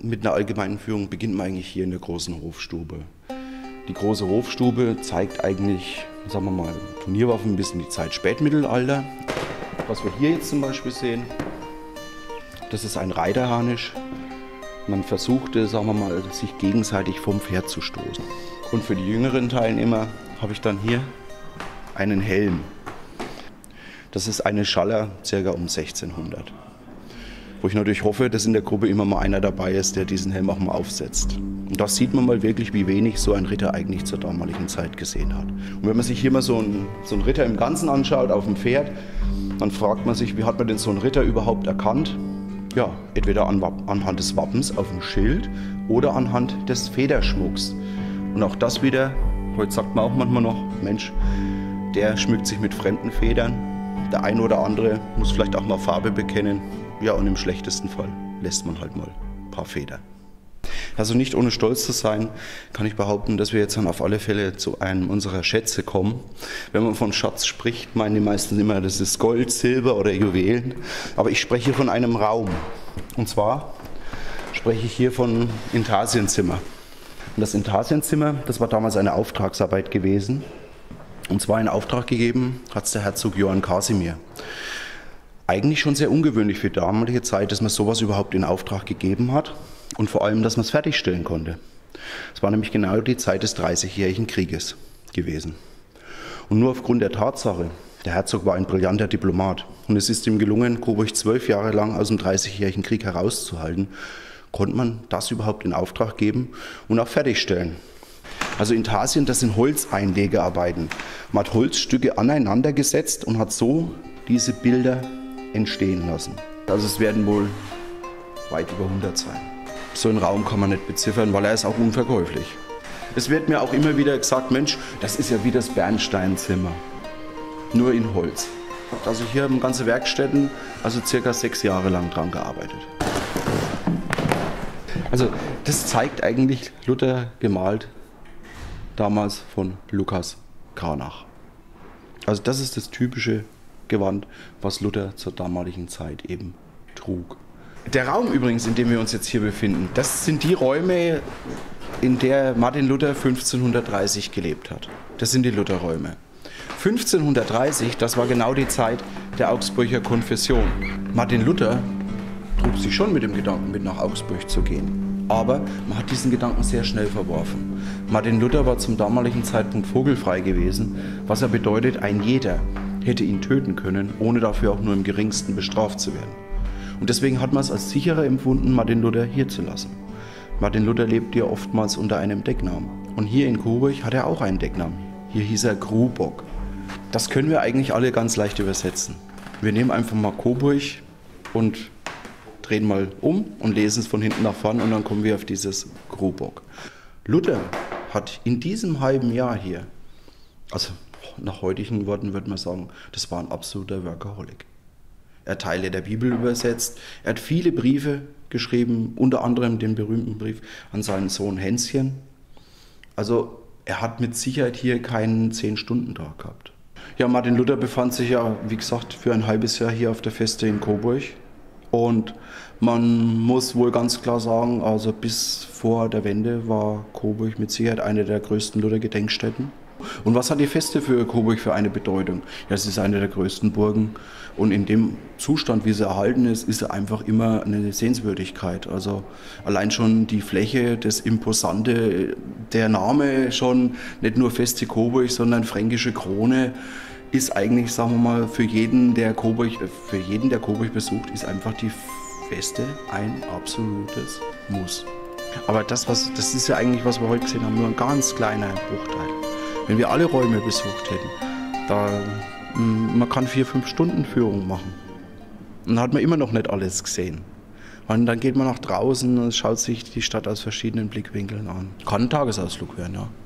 Mit einer allgemeinen Führung beginnt man eigentlich hier in der großen Hofstube. Die große Hofstube zeigt eigentlich, sagen wir mal, Turnierwaffen bis in die Zeit Spätmittelalter. Was wir hier jetzt zum Beispiel sehen, das ist ein Reiterharnisch. Man versuchte, sagen wir mal, sich gegenseitig vom Pferd zu stoßen. Und für die jüngeren Teilnehmer habe ich dann hier einen Helm. Das ist eine Schaller, ca. um 1600. Wo ich natürlich hoffe, dass in der Gruppe immer mal einer dabei ist, der diesen Helm auch mal aufsetzt. Und da sieht man mal wirklich, wie wenig so ein Ritter eigentlich zur damaligen Zeit gesehen hat. Und wenn man sich hier mal so einen Ritter im Ganzen anschaut, auf dem Pferd, dann fragt man sich, wie hat man denn so einen Ritter überhaupt erkannt? Ja, entweder anhand des Wappens auf dem Schild oder anhand des Federschmucks. Und auch das wieder, heute sagt man auch manchmal noch, Mensch, der schmückt sich mit fremden Federn. Der eine oder andere muss vielleicht auch mal Farbe bekennen. Ja, und im schlechtesten Fall lässt man halt mal ein paar Federn. Also nicht ohne stolz zu sein, kann ich behaupten, dass wir jetzt dann auf alle Fälle zu einem unserer Schätze kommen. Wenn man von Schatz spricht, meinen die meisten immer, das ist Gold, Silber oder Juwelen. Aber ich spreche von einem Raum. Und zwar spreche ich hier von Intarsienzimmer. Und das Intarsienzimmer, das war damals eine Auftragsarbeit gewesen. Und zwar in Auftrag gegeben hat es der Herzog Johann Kasimir. Eigentlich schon sehr ungewöhnlich für die damalige Zeit, dass man sowas überhaupt in Auftrag gegeben hat und vor allem, dass man es fertigstellen konnte. Es war nämlich genau die Zeit des Dreißigjährigen Krieges gewesen. Und nur aufgrund der Tatsache, der Herzog war ein brillanter Diplomat und es ist ihm gelungen, Coburg 12 Jahre lang aus dem Dreißigjährigen Krieg herauszuhalten, konnte man das überhaupt in Auftrag geben und auch fertigstellen. Also Intarsien, das sind Holzeinlegearbeiten. Man hat Holzstücke aneinander gesetzt und hat so diese Bilder entstehen lassen. Also es werden wohl weit über 100 sein. So einen Raum kann man nicht beziffern, weil er ist auch unverkäuflich. Es wird mir auch immer wieder gesagt, Mensch, das ist ja wie das Bernsteinzimmer, nur in Holz. Also hier haben ganze Werkstätten, also circa 6 Jahre lang dran gearbeitet. Also das zeigt eigentlich Luther gemalt, damals von Lukas Cranach. Also das ist das typische Gewand, was Luther zur damaligen Zeit eben trug. Der Raum übrigens, in dem wir uns jetzt hier befinden, das sind die Räume, in der Martin Luther 1530 gelebt hat. Das sind die Lutherräume. 1530, das war genau die Zeit der Augsburger Konfession. Martin Luther trug sich schon mit dem Gedanken mit nach Augsburg zu gehen. Aber man hat diesen Gedanken sehr schnell verworfen. Martin Luther war zum damaligen Zeitpunkt vogelfrei gewesen, was ja bedeutet, ein jeder hätte ihn töten können, ohne dafür auch nur im geringsten bestraft zu werden. Und deswegen hat man es als sicherer empfunden, Martin Luther hier zu lassen. Martin Luther lebte ja oftmals unter einem Decknamen. Und hier in Coburg hat er auch einen Decknamen. Hier hieß er Grubock. Das können wir eigentlich alle ganz leicht übersetzen. Wir nehmen einfach mal Coburg und drehen mal um und lesen es von hinten nach vorn und dann kommen wir auf dieses Grubock. Luther hat in diesem halben Jahr hier, also nach heutigen Worten würde man sagen, das war ein absoluter Workaholic. Er hat Teile der Bibel übersetzt, er hat viele Briefe geschrieben, unter anderem den berühmten Brief an seinen Sohn Hänschen. Also er hat mit Sicherheit hier keinen 10-Stunden-Tag gehabt. Ja, Martin Luther befand sich ja, wie gesagt, für ein halbes Jahr hier auf der Feste in Coburg. Und man muss wohl ganz klar sagen, also bis vor der Wende war Coburg mit Sicherheit eine der größten Luther-Gedenkstätten. Und was hat die Feste für Coburg für eine Bedeutung? Ja, es ist eine der größten Burgen und in dem Zustand, wie sie erhalten ist, ist sie einfach immer eine Sehenswürdigkeit. Also allein schon die Fläche, das Imposante, der Name schon, nicht nur Feste Coburg, sondern fränkische Krone, ist eigentlich, sagen wir mal, für jeden, der Coburg besucht, ist einfach die Feste ein absolutes Muss. Aber das ist ja eigentlich, was wir heute gesehen haben, nur ein ganz kleiner Bruchteil. Wenn wir alle Räume besucht hätten, man kann 4-5 Stunden Führung machen. Und dann hat man immer noch nicht alles gesehen. Und dann geht man nach draußen und schaut sich die Stadt aus verschiedenen Blickwinkeln an. Kann ein Tagesausflug werden, ja.